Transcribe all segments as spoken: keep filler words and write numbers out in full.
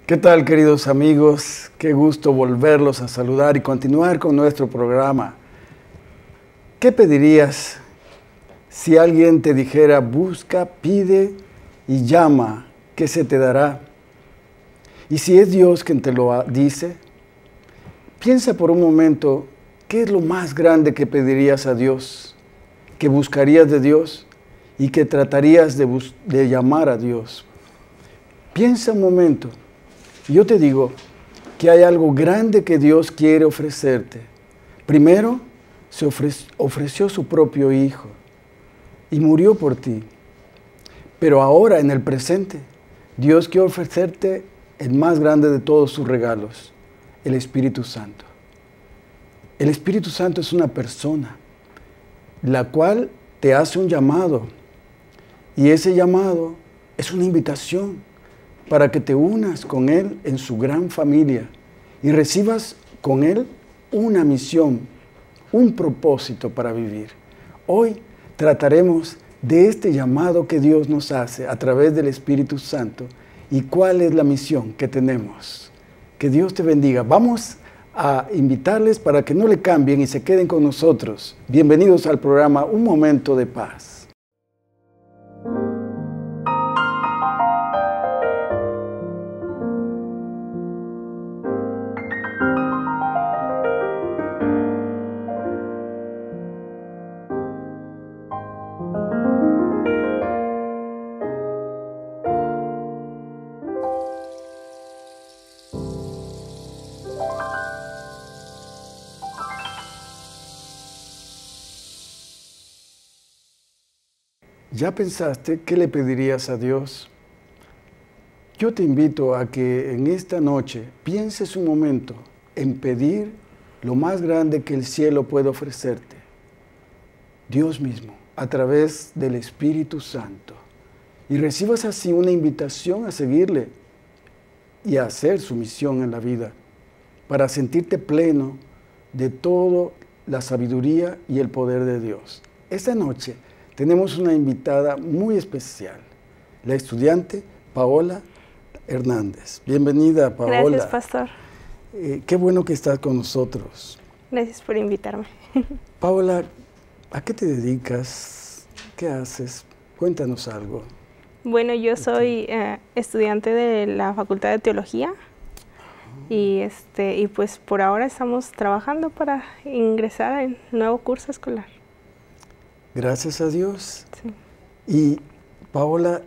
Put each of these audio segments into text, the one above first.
¿Qué tal, queridos amigos? Qué gusto volverlos a saludar y continuar con nuestro programa. ¿Qué pedirías si alguien te dijera, busca, pide y llama, ¿qué se te dará? Y si es Dios quien te lo dice, piensa por un momento, ¿qué es lo más grande que pedirías a Dios? ¿Que buscarías de Dios? ¿Y que tratarías de, de llamar a Dios? Piensa un momento. Yo te digo que hay algo grande que Dios quiere ofrecerte. Primero, se ofreció, ofreció su propio Hijo y murió por ti. Pero ahora, en el presente, Dios quiere ofrecerte el más grande de todos sus regalos, el Espíritu Santo. El Espíritu Santo es una persona, la cual te hace un llamado. Y ese llamado es una invitación para que te unas con Él en su gran familia y recibas con Él una misión, un propósito para vivir. Hoy trataremos de este llamado que Dios nos hace a través del Espíritu Santo y cuál es la misión que tenemos. Que Dios te bendiga. Vamos a invitarles para que no le cambien y se queden con nosotros. Bienvenidos al programa Un Momento de Paz. ¿Ya pensaste qué le pedirías a Dios? Yo te invito a que en esta noche pienses un momento en pedir lo más grande que el cielo puede ofrecerte. Dios mismo, a través del Espíritu Santo. Y recibas así una invitación a seguirle y a hacer su misión en la vida, para sentirte pleno de toda la sabiduría y el poder de Dios. Esta noche tenemos una invitada muy especial, la estudiante Paola Hernández. Bienvenida, Paola. Gracias, pastor. Eh, qué bueno que estás con nosotros. Gracias por invitarme. Paola, ¿a qué te dedicas? ¿Qué haces? Cuéntanos algo. Bueno, yo soy eh, estudiante de la Facultad de Teología y, este, y pues por ahora estamos trabajando para ingresar en nuevo curso escolar. Gracias a Dios. Sí. Y Paola,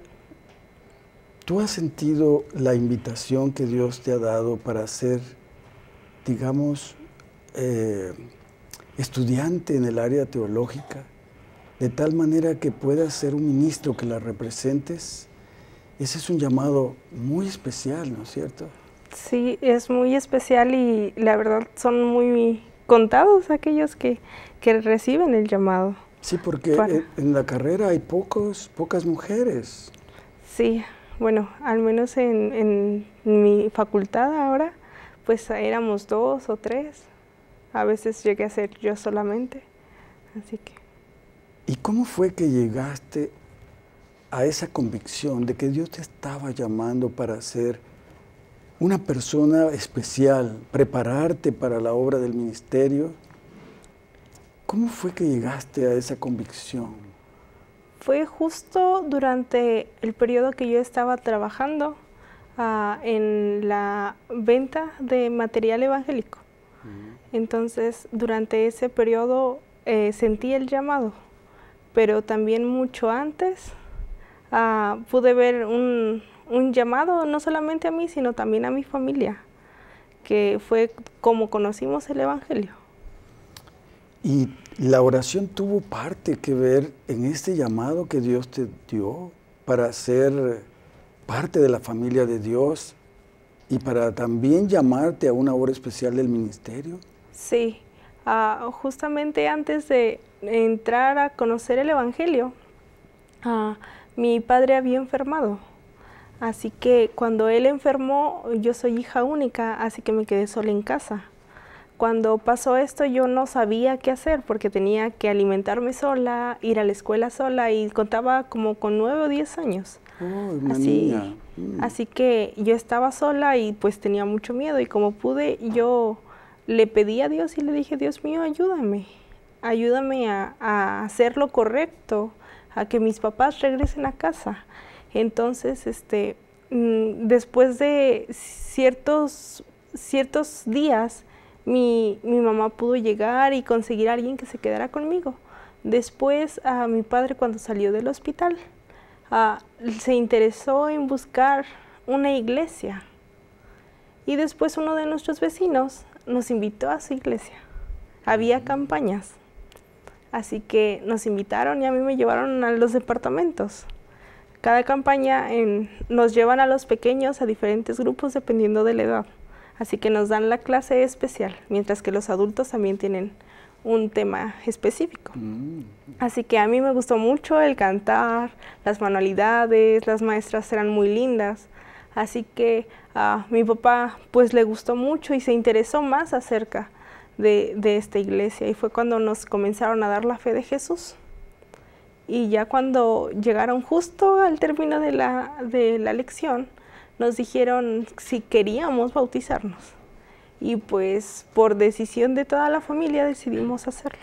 ¿tú has sentido la invitación que Dios te ha dado para ser, digamos, eh, estudiante en el área teológica, de tal manera que puedas ser un ministro que la representes? Ese es un llamado muy especial, ¿no es cierto? Sí, es muy especial y la verdad son muy contados aquellos que, que reciben el llamado. Sí, porque para... en la carrera hay pocos, pocas mujeres. Sí, bueno, al menos en, en mi facultad ahora, pues éramos dos o tres. A veces llegué a ser yo solamente, así que... ¿Y cómo fue que llegaste a esa convicción de que Dios te estaba llamando para ser una persona especial, prepararte para la obra del ministerio? ¿Cómo fue que llegaste a esa convicción? Fue justo durante el periodo que yo estaba trabajando uh, en la venta de material evangélico. Uh-huh. Entonces, durante ese periodo eh, sentí el llamado, pero también mucho antes uh, pude ver un, un llamado no solamente a mí, sino también a mi familia, que fue como conocimos el evangelio. ¿Y la oración tuvo parte que ver en este llamado que Dios te dio para ser parte de la familia de Dios y para también llamarte a una obra especial del ministerio? Sí, uh, justamente antes de entrar a conocer el evangelio, uh, mi padre había enfermado. Así que cuando él enfermó, yo soy hija única, así que me quedé sola en casa. Cuando pasó esto yo no sabía qué hacer porque tenía que alimentarme sola, ir a la escuela sola y contaba como con nueve o diez años. Oh, una así, niña. Mm. así que yo estaba sola y pues tenía mucho miedo y como pude yo le pedí a Dios y le dije, Dios mío, ayúdame, ayúdame a, a hacer lo correcto, a que mis papás regresen a casa. Entonces, este, después de ciertos, ciertos días, Mi, mi mamá pudo llegar y conseguir a alguien que se quedara conmigo. Después, uh, mi padre cuando salió del hospital, uh, se interesó en buscar una iglesia. Y después uno de nuestros vecinos nos invitó a su iglesia. Había campañas. Así que nos invitaron y a mí me llevaron a los departamentos. Cada campaña en, nos llevan a los pequeños a diferentes grupos dependiendo de la edad. Así que nos dan la clase especial, mientras que los adultos también tienen un tema específico. Mm. Así que a mí me gustó mucho el cantar, las manualidades, las maestras eran muy lindas. Así que a uh, mi papá pues le gustó mucho y se interesó más acerca de, de esta iglesia. Y fue cuando nos comenzaron a dar la fe de Jesús. Y ya cuando llegaron justo al término de la, de la lección, nos dijeron si queríamos bautizarnos y pues por decisión de toda la familia decidimos hacerlo.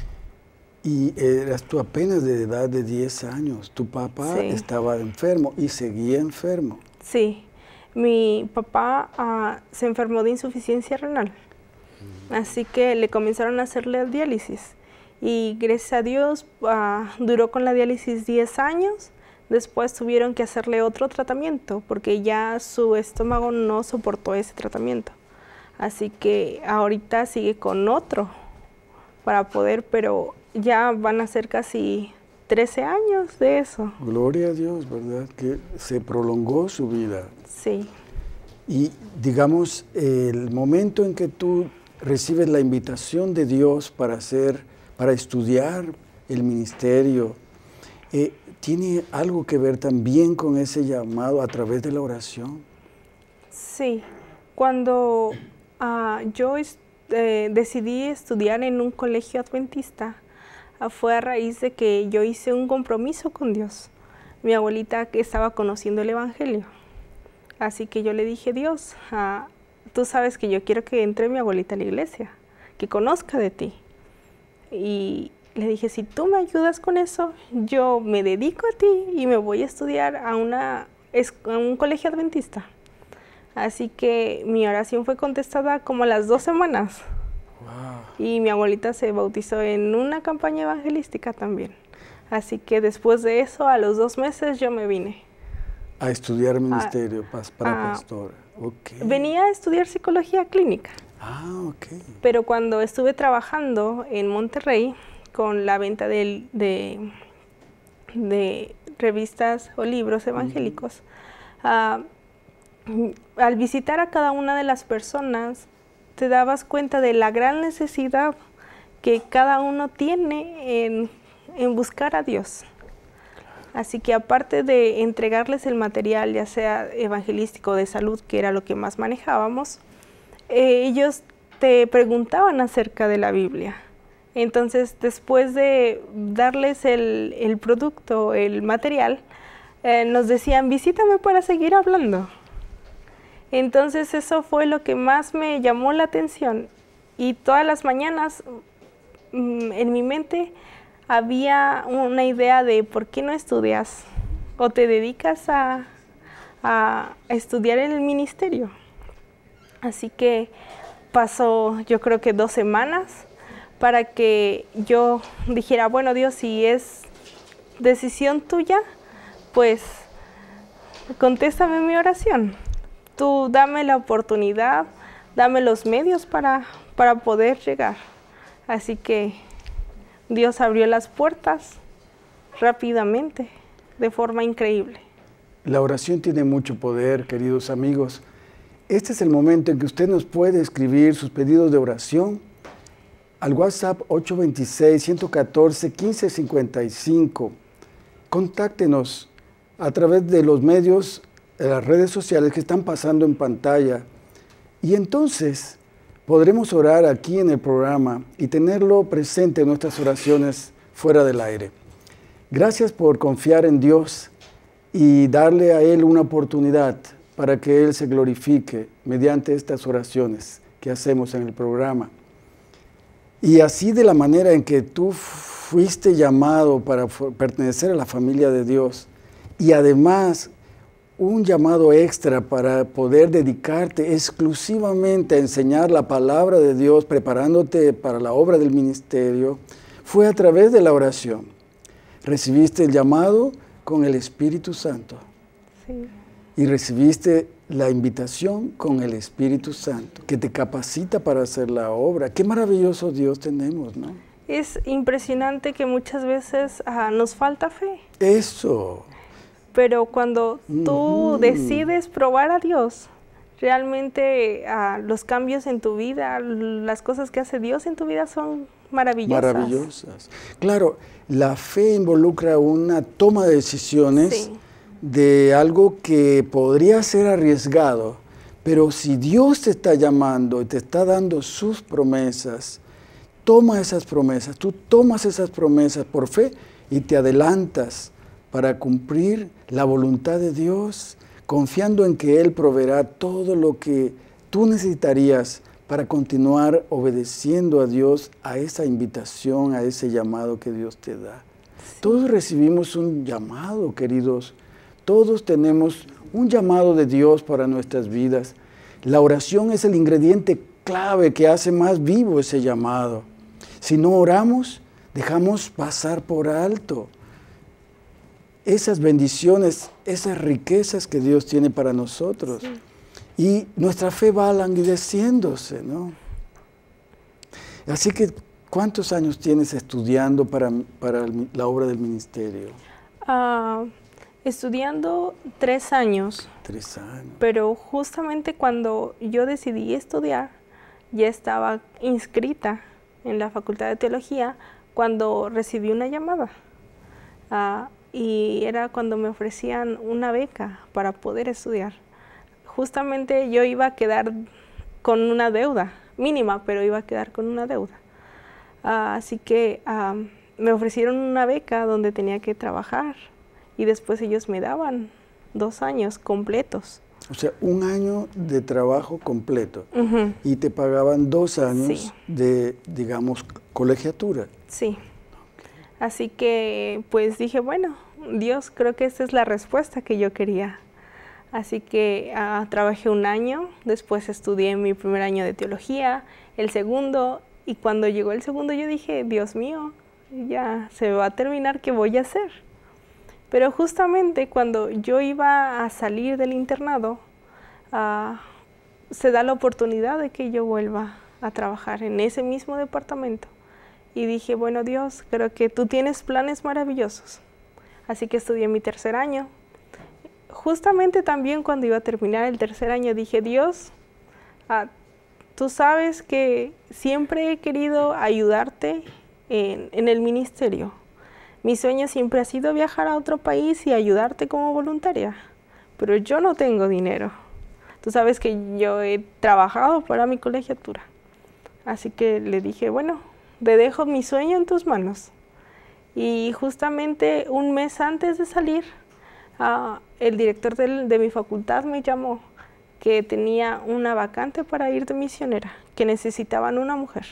Y eras tú apenas de edad de diez años, tu papá sí. estaba enfermo y seguía enfermo. Sí, mi papá uh, se enfermó de insuficiencia renal, mm. así que le comenzaron a hacerle diálisis y gracias a Dios uh, duró con la diálisis diez años. Después tuvieron que hacerle otro tratamiento porque ya su estómago no soportó ese tratamiento. Así que ahorita sigue con otro para poder, pero ya van a ser casi trece años de eso. Gloria a Dios, ¿verdad? Que se prolongó su vida. Sí. Y digamos, el momento en que tú recibes la invitación de Dios para hacer, para estudiar el ministerio, eh, ¿tiene algo que ver también con ese llamado a través de la oración? Sí, cuando uh, yo eh, decidí estudiar en un colegio adventista, uh, fue a raíz de que yo hice un compromiso con Dios. Mi abuelita que estaba conociendo el Evangelio, así que yo le dije, Dios, uh, tú sabes que yo quiero que entre mi abuelita a la iglesia, que conozca de ti. Y le dije, si tú me ayudas con eso, yo me dedico a ti y me voy a estudiar a, una, a un colegio adventista. Así que mi oración fue contestada como a las dos semanas. Wow. Y mi abuelita se bautizó en una campaña evangelística también. Así que después de eso, a los dos meses, yo me vine. A estudiar ministerio a, para a, pastora. Okay. Venía a estudiar psicología clínica. Ah, ok. Pero cuando estuve trabajando en Monterrey, con la venta de, de, de revistas o libros evangélicos, uh, al visitar a cada una de las personas, te dabas cuenta de la gran necesidad que cada uno tiene en, en buscar a Dios. Así que aparte de entregarles el material, ya sea evangelístico o de salud, que era lo que más manejábamos, eh, ellos te preguntaban acerca de la Biblia. Entonces, después de darles el, el producto, el material, eh, nos decían, visítame para seguir hablando. Entonces, eso fue lo que más me llamó la atención. Y todas las mañanas, mm, en mi mente, había una idea de por qué no estudias o te dedicas a, a estudiar en el ministerio. Así que pasó, yo creo que dos semanas, para que yo dijera, bueno, Dios, si es decisión tuya, pues contéstame mi oración. Tú dame la oportunidad, dame los medios para, para poder llegar. Así que Dios abrió las puertas rápidamente, de forma increíble. La oración tiene mucho poder, queridos amigos. Este es el momento en que usted nos puede escribir sus pedidos de oración al WhatsApp ocho dos seis, uno uno cuatro, uno cinco cinco cinco. Contáctenos a través de los medios, de las redes sociales que están pasando en pantalla. Y entonces podremos orar aquí en el programa y tenerlo presente en nuestras oraciones fuera del aire. Gracias por confiar en Dios y darle a Él una oportunidad para que Él se glorifique mediante estas oraciones que hacemos en el programa. Y así, de la manera en que tú fuiste llamado para pertenecer a la familia de Dios, y además un llamado extra para poder dedicarte exclusivamente a enseñar la palabra de Dios, preparándote para la obra del ministerio, fue a través de la oración. Recibiste el llamado con el Espíritu Santo. Sí. Y recibiste la invitación con el Espíritu Santo, que te capacita para hacer la obra. Qué maravilloso Dios tenemos, ¿no? Es impresionante que muchas veces uh, nos falta fe. Eso. Pero cuando tú mm. decides probar a Dios, realmente uh, los cambios en tu vida, las cosas que hace Dios en tu vida son maravillosas. Maravillosas. Claro, la fe involucra una toma de decisiones sí. de algo que podría ser arriesgado, pero si Dios te está llamando y te está dando sus promesas, toma esas promesas, tú tomas esas promesas por fe y te adelantas para cumplir la voluntad de Dios, confiando en que Él proveerá todo lo que tú necesitarías para continuar obedeciendo a Dios, a esa invitación, a ese llamado que Dios te da. Sí. Todos recibimos un llamado, queridos. Todos tenemos un llamado de Dios para nuestras vidas. La oración es el ingrediente clave que hace más vivo ese llamado. Si no oramos, dejamos pasar por alto esas bendiciones, esas riquezas que Dios tiene para nosotros. Sí. Y nuestra fe va languideciéndose, ¿no? Así que, ¿cuántos años tienes estudiando para, para la obra del ministerio? Uh, estudiando tres años. Tres años. Pero justamente cuando yo decidí estudiar, ya estaba inscrita en la Facultad de Teología cuando recibí una llamada. Uh, y era cuando me ofrecían una beca para poder estudiar. Justamente yo iba a quedar con una deuda, mínima, pero iba a quedar con una deuda. Uh, así que uh, me ofrecieron una beca donde tenía que trabajar y después ellos me daban dos años completos. O sea, un año de trabajo completo. Uh-huh. Y te pagaban dos años sí. de, digamos, colegiatura. Sí. Así que, pues dije, bueno, Dios, creo que esta es la respuesta que yo quería. Así que uh, trabajé un año, después estudié mi primer año de teología, el segundo, y cuando llegó el segundo yo dije, Dios mío, ya se va a terminar, ¿qué voy a hacer? Pero justamente cuando yo iba a salir del internado, uh, se da la oportunidad de que yo vuelva a trabajar en ese mismo departamento. Y dije, bueno, Dios, creo que tú tienes planes maravillosos. Así que estudié mi tercer año. Justamente también cuando iba a terminar el tercer año dije, Dios, uh, tú sabes que siempre he querido ayudarte en, en el ministerio. Mi sueño siempre ha sido viajar a otro país y ayudarte como voluntaria, pero yo no tengo dinero. Tú sabes que yo he trabajado para mi colegiatura. Así que le dije, bueno, te dejo mi sueño en tus manos. Y justamente un mes antes de salir, uh, el director de, de mi facultad me llamó que tenía una vacante para ir de misionera, que necesitaban una mujer.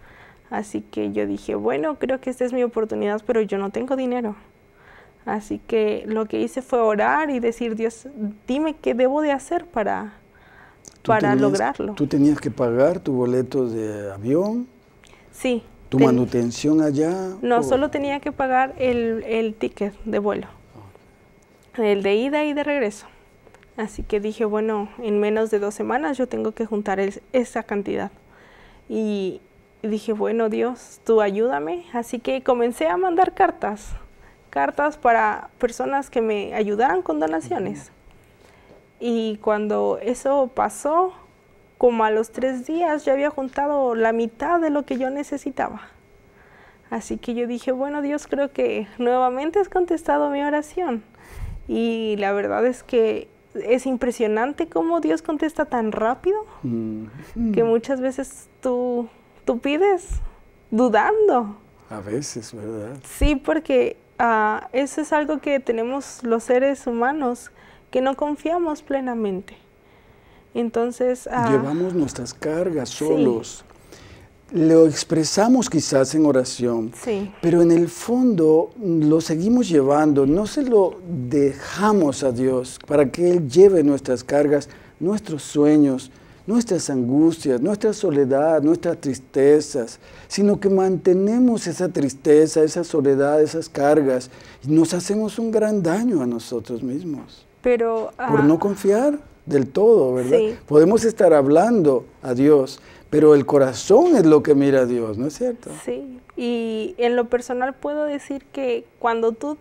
Así que yo dije, bueno, creo que esta es mi oportunidad, pero yo no tengo dinero. Así que lo que hice fue orar y decir, Dios, dime qué debo de hacer para, para tenías, lograrlo. ¿Tú tenías que pagar tu boleto de avión? Sí. ¿Tu ten... manutención allá? No, o... solo tenía que pagar el, el ticket de vuelo. Okay. El de ida y de regreso. Así que dije, bueno, en menos de dos semanas yo tengo que juntar el, esa cantidad. Y... Y dije, bueno, Dios, tú ayúdame. Así que comencé a mandar cartas, cartas para personas que me ayudaran con donaciones. Uh-huh. Y cuando eso pasó, como a los tres días, yo había juntado la mitad de lo que yo necesitaba. Así que yo dije, bueno, Dios, creo que nuevamente has contestado mi oración. Y la verdad es que es impresionante cómo Dios contesta tan rápido, mm. que muchas veces tú, tú pides dudando. A veces, ¿verdad? Sí, porque uh, eso es algo que tenemos los seres humanos, que no confiamos plenamente. Entonces... Uh, llevamos nuestras cargas solos. Sí. Lo expresamos quizás en oración, sí. pero en el fondo lo seguimos llevando, no se lo dejamos a Dios para que Él lleve nuestras cargas, nuestros sueños, nuestras angustias, nuestra soledad, nuestras tristezas, sino que mantenemos esa tristeza, esa soledad, esas cargas, y nos hacemos un gran daño a nosotros mismos. Pero, uh, por no confiar del todo, ¿verdad? Sí. Podemos estar hablando a Dios, pero el corazón es lo que mira a Dios, ¿no es cierto? Sí, y en lo personal puedo decir que cuando tú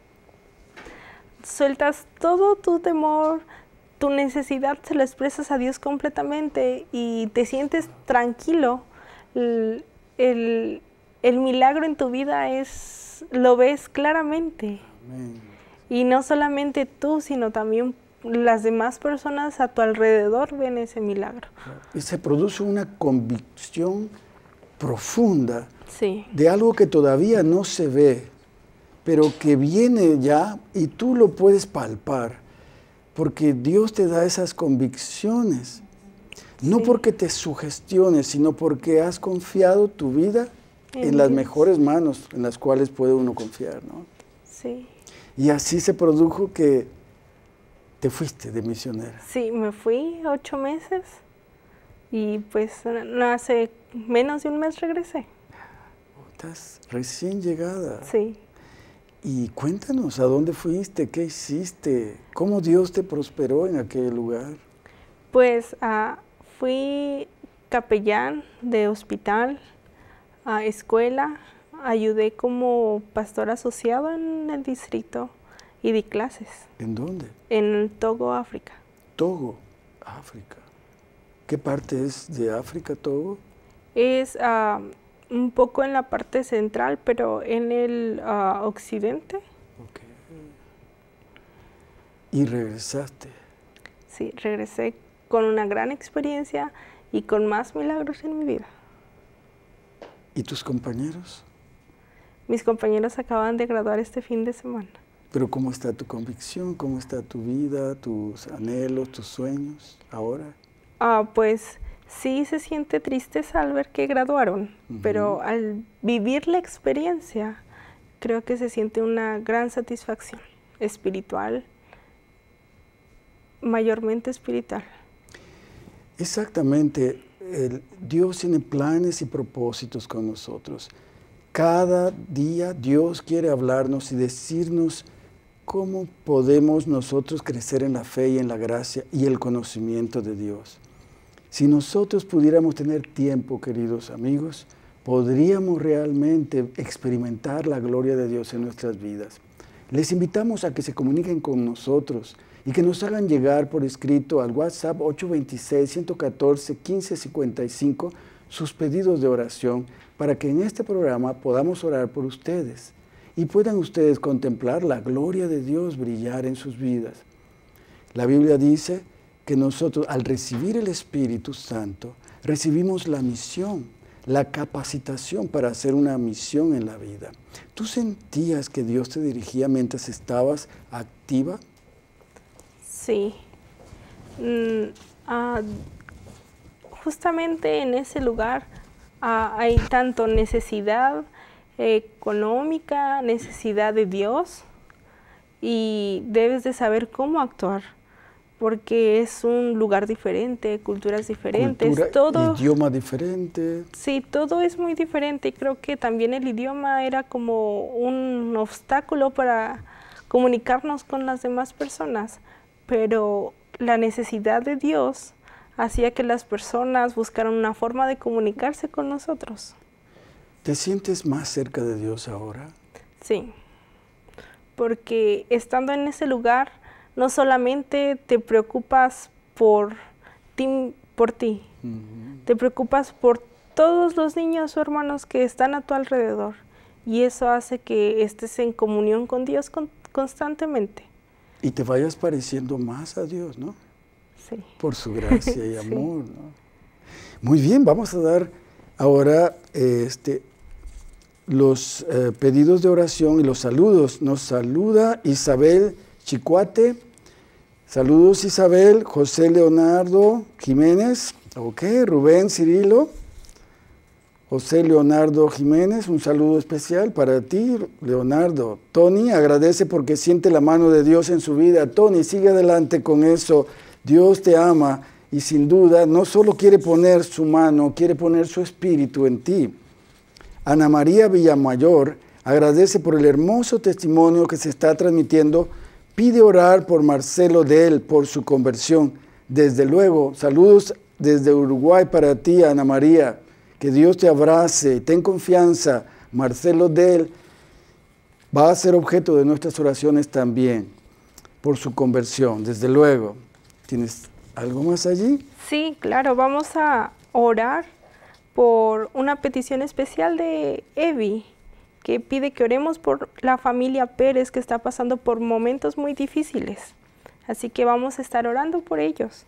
sueltas todo tu temor, tu necesidad, se lo expresas a Dios completamente y te sientes tranquilo, el, el, el milagro en tu vida es, lo ves claramente. Amén. Y no solamente tú, sino también las demás personas a tu alrededor ven ese milagro. Y se produce una convicción profunda, sí. de algo que todavía no se ve, pero que viene ya y tú lo puedes palpar, porque Dios te da esas convicciones, no sí. porque te sugestiones, sino porque has confiado tu vida en, en las Dios. mejores manos en las cuales puede uno confiar, ¿no? Sí. Y así se produjo que te fuiste de misionera. Sí, me fui ocho meses y pues no hace menos de un mes regresé. Estás recién llegada. Sí. Y cuéntanos, ¿a dónde fuiste? ¿Qué hiciste? ¿Cómo Dios te prosperó en aquel lugar? Pues uh, fui capellán de hospital, uh, escuela, ayudé como pastor asociado en el distrito y di clases. ¿En dónde? En Togo, África. Togo, África. ¿Qué parte es de África, Togo? Es uh, un poco en la parte central, pero en el uh, occidente. Okay. ¿Y regresaste? Sí, regresé con una gran experiencia y con más milagros en mi vida. ¿Y tus compañeros? Mis compañeros acaban de graduar este fin de semana. Pero ¿cómo está tu convicción? ¿Cómo está tu vida, tus anhelos, tus sueños ahora? Ah, pues sí se siente tristeza al ver que graduaron, uh-huh. pero al vivir la experiencia, creo que se siente una gran satisfacción espiritual, mayormente espiritual. Exactamente. El, Dios tiene planes y propósitos con nosotros. Cada día Dios quiere hablarnos y decirnos cómo podemos nosotros crecer en la fe y en la gracia y el conocimiento de Dios. Si nosotros pudiéramos tener tiempo, queridos amigos, podríamos realmente experimentar la gloria de Dios en nuestras vidas. Les invitamos a que se comuniquen con nosotros y que nos hagan llegar por escrito al WhatsApp ocho dos seis, uno uno cuatro, uno cinco cinco cinco sus pedidos de oración para que en este programa podamos orar por ustedes y puedan ustedes contemplar la gloria de Dios brillar en sus vidas. La Biblia dice que nosotros al recibir el Espíritu Santo recibimos la misión, la capacitación para hacer una misión en la vida. ¿Tú sentías que Dios te dirigía mientras estabas activa? Sí. Mm, uh, justamente en ese lugar uh, hay tanto necesidad económica, necesidad de Dios, y debes de saber cómo actuar, porque es un lugar diferente, culturas diferentes, Cultura, todo, idioma diferente. Sí, todo es muy diferente, y creo que también el idioma era como un obstáculo para comunicarnos con las demás personas, pero la necesidad de Dios hacía que las personas buscaran una forma de comunicarse con nosotros. ¿Te sientes más cerca de Dios ahora? Sí, porque estando en ese lugar, no solamente te preocupas por ti, por ti uh-huh. te preocupas por todos los niños o hermanos que están a tu alrededor, y eso hace que estés en comunión con Dios con, constantemente. y te vayas pareciendo más a Dios, ¿no? Sí. Por su gracia y amor, sí. ¿no? Muy bien, vamos a dar ahora este, los eh, pedidos de oración y los saludos. Nos saluda Isabel Chicuate. Saludos Isabel, José Leonardo Jiménez, ok, Rubén Cirilo, José Leonardo Jiménez, un saludo especial para ti, Leonardo. Tony agradece porque siente la mano de Dios en su vida. Tony, sigue adelante con eso. Dios te ama y sin duda no solo quiere poner su mano, quiere poner su espíritu en ti. Ana María Villamayor agradece por el hermoso testimonio que se está transmitiendo. Pide orar por Marcelo Del, por su conversión. Desde luego, saludos desde Uruguay para ti, Ana María. Que Dios te abrace, ten confianza. Marcelo Del va a ser objeto de nuestras oraciones también, por su conversión, desde luego. ¿Tienes algo más allí? Sí, claro, vamos a orar por una petición especial de Evi, que pide que oremos por la familia Pérez, que está pasando por momentos muy difíciles. Así que vamos a estar orando por ellos.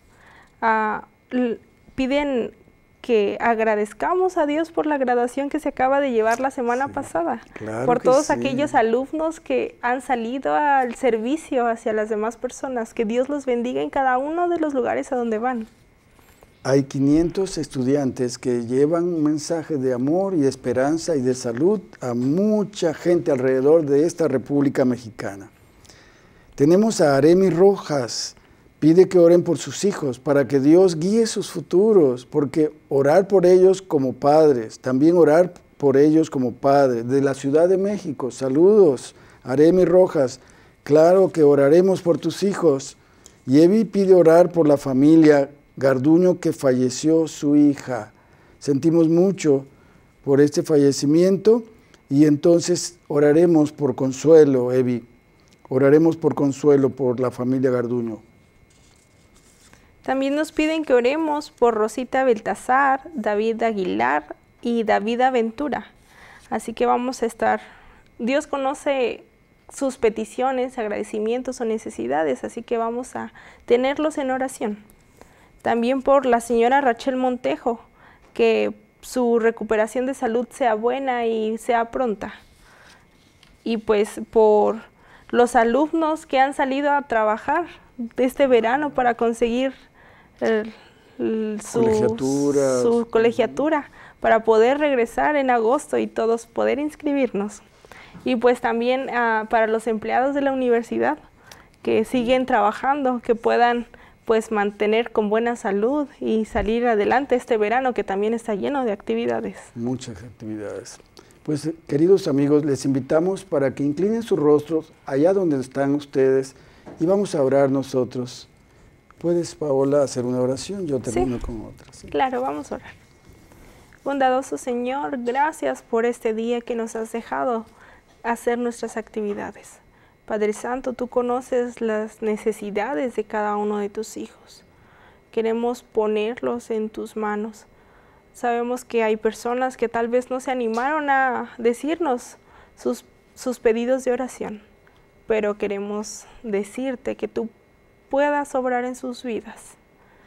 Uh, piden que agradezcamos a Dios por la graduación que se acaba de llevar la semana sí, pasada, claro por todos sí. aquellos alumnos que han salido al servicio hacia las demás personas. Que Dios los bendiga en cada uno de los lugares a donde van. Hay quinientos estudiantes que llevan un mensaje de amor y de esperanza y de salud a mucha gente alrededor de esta República Mexicana. Tenemos a Aremi Rojas, pide que oren por sus hijos para que Dios guíe sus futuros, porque orar por ellos como padres, también orar por ellos como padres. De la Ciudad de México, saludos, Aremi Rojas, claro que oraremos por tus hijos. Y Evi pide orar por la familia Garduño, que falleció su hija. Sentimos mucho por este fallecimiento y entonces oraremos por consuelo, Evi. Oraremos por consuelo por la familia Garduño. También nos piden que oremos por Rosita Beltasar, David Aguilar y David Aventura. Así que vamos a estar, Dios conoce sus peticiones, agradecimientos o necesidades, así que vamos a tenerlos en oración. También por la señora Rachel Montejo, que su recuperación de salud sea buena y sea pronta. Y pues por los alumnos que han salido a trabajar este verano para conseguir el, el, su, colegiatura. su colegiatura, para poder regresar en agosto y todos poder inscribirnos. Y pues también uh, para los empleados de la universidad que siguen trabajando, que puedan pues mantener con buena salud y salir adelante este verano, que también está lleno de actividades. Muchas actividades. Pues queridos amigos, les invitamos para que inclinen sus rostros allá donde están ustedes y vamos a orar nosotros. ¿Puedes, Paola, hacer una oración? Yo termino sí, con otra. ¿Sí? Claro, vamos a orar. Bondadoso Señor, gracias por este día que nos has dejado hacer nuestras actividades. Padre Santo, tú conoces las necesidades de cada uno de tus hijos. Queremos ponerlos en tus manos. Sabemos que hay personas que tal vez no se animaron a decirnos sus, sus pedidos de oración, pero queremos decirte que tú puedas obrar en sus vidas.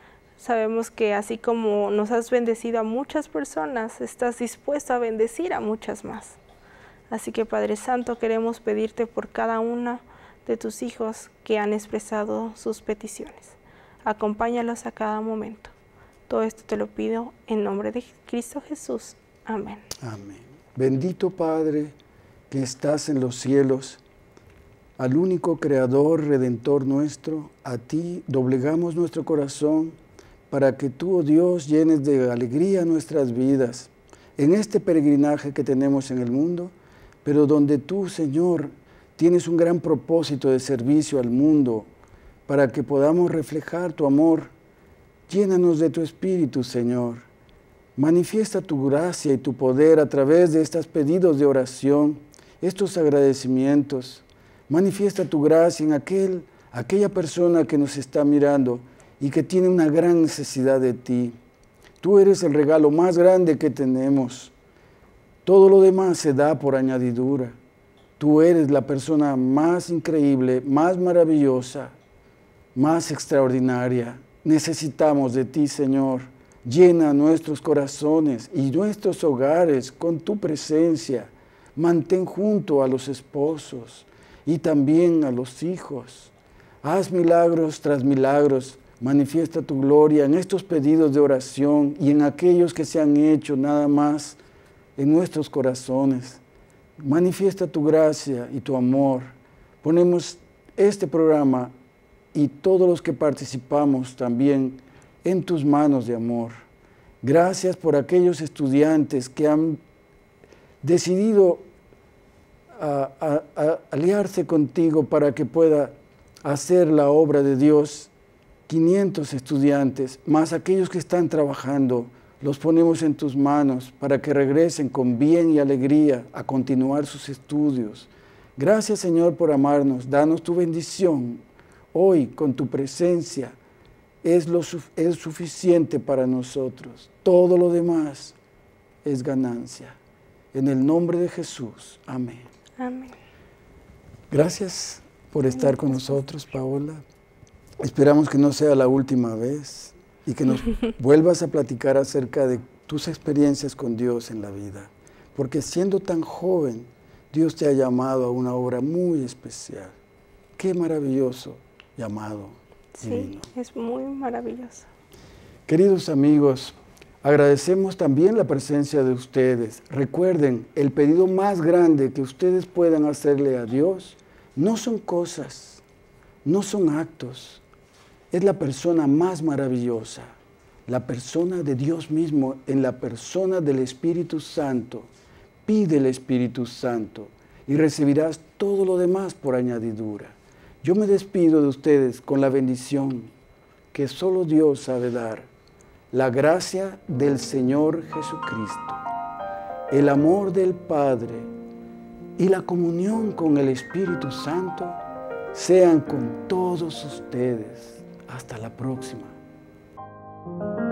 Sabemos que así como nos has bendecido a muchas personas, estás dispuesto a bendecir a muchas más. Así que Padre Santo, queremos pedirte por cada uno de tus hijos que han expresado sus peticiones. Acompáñalos a cada momento. Todo esto te lo pido en nombre de Cristo Jesús. Amén. Amén. Bendito Padre que estás en los cielos, al único Creador, Redentor nuestro, a ti doblegamos nuestro corazón para que tú, oh Dios, llenes de alegría nuestras vidas en este peregrinaje que tenemos en el mundo, pero donde tú, Señor, tienes un gran propósito de servicio al mundo para que podamos reflejar tu amor. Llénanos de tu Espíritu, Señor. Manifiesta tu gracia y tu poder a través de estos pedidos de oración, estos agradecimientos. Manifiesta tu gracia en aquel, aquella persona que nos está mirando y que tiene una gran necesidad de ti. Tú eres el regalo más grande que tenemos. Todo lo demás se da por añadidura. Tú eres la persona más increíble, más maravillosa, más extraordinaria. Necesitamos de ti, Señor. Llena nuestros corazones y nuestros hogares con tu presencia. Mantén junto a los esposos y también a los hijos. Haz milagros tras milagros. Manifiesta tu gloria en estos pedidos de oración y en aquellos que se han hecho nada más en nuestros corazones. Manifiesta tu gracia y tu amor. Ponemos este programa y todos los que participamos también en tus manos de amor. Gracias por aquellos estudiantes que han decidido a, a, a aliarse contigo para que pueda hacer la obra de Dios. quinientos estudiantes, más aquellos que están trabajando, los ponemos en tus manos para que regresen con bien y alegría a continuar sus estudios. Gracias, Señor, por amarnos. Danos tu bendición. Hoy, con tu presencia, es, lo, es suficiente para nosotros. Todo lo demás es ganancia. En el nombre de Jesús. Amén. Amén. Gracias por estar con nosotros, Paola. Esperamos que no sea la última vez y que nos vuelvas a platicar acerca de tus experiencias con Dios en la vida. Porque siendo tan joven, Dios te ha llamado a una obra muy especial. Qué maravilloso llamado divino. Sí, es muy maravilloso. Queridos amigos, agradecemos también la presencia de ustedes. Recuerden, el pedido más grande que ustedes puedan hacerle a Dios no son cosas, no son actos. Es la persona más maravillosa, la persona de Dios mismo en la persona del Espíritu Santo. Pide el Espíritu Santo y recibirás todo lo demás por añadidura. Yo me despido de ustedes con la bendición que solo Dios sabe dar. La gracia del Señor Jesucristo, el amor del Padre y la comunión con el Espíritu Santo sean con todos ustedes. Hasta la próxima.